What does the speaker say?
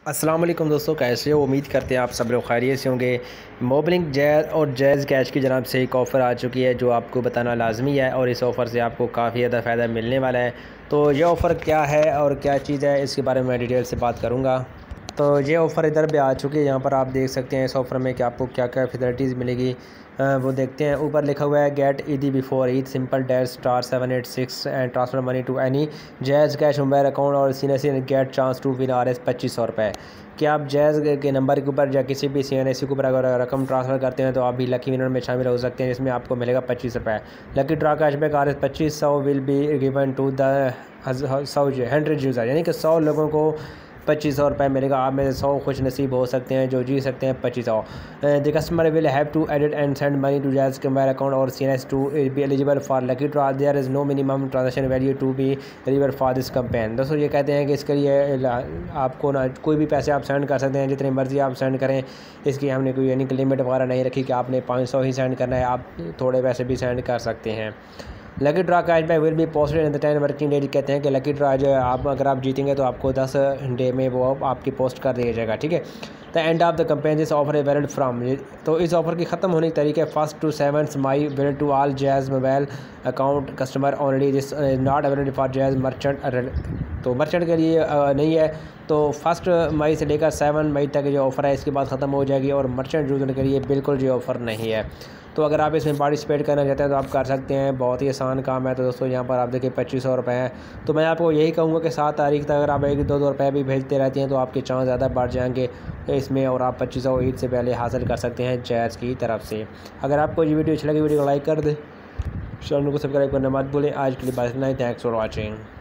अस्सलाम वालेकुम दोस्तों, कैसे हो? उम्मीद करते हैं आप सब लोग खैरियत से होंगे। मोबलिंक जैज़ और जैज़ कैश की जनाब से एक ऑफ़र आ चुकी है जो आपको बताना लाजमी है और इस ऑफ़र से आपको काफ़ी ज़्यादा फ़ायदा मिलने वाला है। तो ये ऑफ़र क्या है और क्या चीज़ है, इसके बारे में मैं डिटेल से बात करूँगा। तो ये ऑफ़र इधर भी आ चुकी है, यहाँ पर आप देख सकते हैं इस ऑफ़र में कि आपको क्या क्या फैसिलिटीज़ मिलेगी। वो देखते हैं। ऊपर लिखा हुआ है get eidi before Eid simple dash *786 and transfer money to any Jazz cash mobile account और senior get chance to win RS 2500 रुपये। कि आप जैज़ के नंबर के ऊपर या किसी भी CNSE के ऊपर अगर रकम ट्रांसफ़र करते हैं तो आप भी लकी विनर में शामिल हो सकते हैं, जिसमें आपको मिलेगा 25 रुपये। Lucky draw cashback RS 2500 will be given to the 100 user, यानी कि 100 लोगों को 2500 रुपये मिलेगा। आप में से 100 खुश नसीब हो सकते हैं जो जीत सकते हैं 2500। The customer will have to edit and send money to Jazz के मोबाइल अकाउंट और CNS to be eligible for lucky draw. There is no minimum transaction value to be eligible for this campaign. दोस्तों ये कहते हैं कि इसके लिए आपको ना कोई भी पैसे आप सेंड कर सकते हैं, जितनी मर्ज़ी आप सेंड करें। इसकी हमने कोई यानी कि लिमिट वगैरह नहीं रखी कि आपने 500 ही सेंड करना है, आप थोड़े पैसे भी सेंड कर सकते हैं। Lucky draw cashback will be posted in the 10 working day. कहते हैं कि लकी ड्रा जो है आप अगर आप जीतेंगे तो आपको 10 डे में वो आपकी पोस्ट कर दिया जाएगा, ठीक है। The end of the campaign this offer is valid from, तो इस ऑफर की ख़त्म होने के तरीके 1 to 7 May valid to all Jazz mobile account customer only, this not available for Jazz merchant. तो मर्चेंट के लिए नहीं है। तो 1 मई से लेकर 7 मई तक जो ऑफ़र है इसके बाद ख़त्म हो जाएगी और मर्चेंट यूज़र के लिए बिल्कुल जो ऑफ़र नहीं है। तो अगर आप इसमें पार्टिसिपेट करना चाहते हैं तो आप कर सकते हैं, बहुत ही आसान काम है। तो दोस्तों यहाँ पर आप देखिए 2500 रुपये हैं। तो मैं आपको यही कहूँगा कि 7 तारीख तक अगर आप 1-2 रुपये भी भेजते रहते हैं तो आपके चांस ज़्यादा बढ़ जाएंगे इसमें और आप 2500 ईद से पहले हासिल कर सकते हैं जैज़ की तरफ से। अगर आपको ये वीडियो अच्छी लगी, वीडियो को लाइक कर दें, चैनल को सब्सक्राइब करना मत भूलें। आज के लिए बस इतना ही। Thanks for watching.